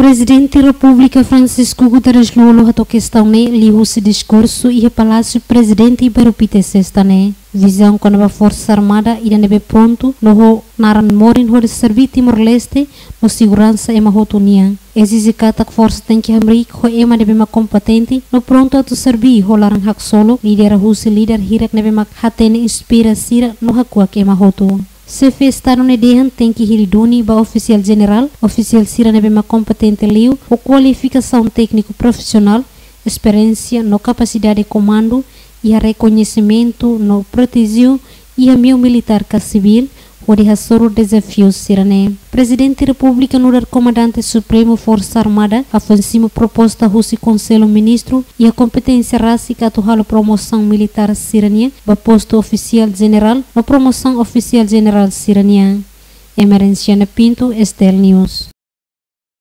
Presidente da República Francisco Guterres Lula hato questão ne liu se discurso e palácio presidente para PTC ne visão quando a força armada irá nebe pronto no naran morin ho de servir Timor-Leste no segurança e mahotunian exige kata força tem que hamrik ho ema nebe ma competente no pronto a servir ho larang hak solo líder husi líder hirak nebe mak hatene inspira sira no hakuak e mahotu. Se festaram ne dehan tem que hiriduni ba oficial general, oficial sira nebe ma competente liu, o qualificação técnico profissional, experiência no capacidade de comando e a reconhecimento no protegiu e a meu militar ka civil, o de hasoro desafios sirane. Presidente da República no dar comandante supremo Força Armada afancima proposta russo Conselho Ministro e a competência rásica atual promoção militar sirania ba posto oficial general no promoção oficial general sirania. Emerenciana Pinto, Estel News.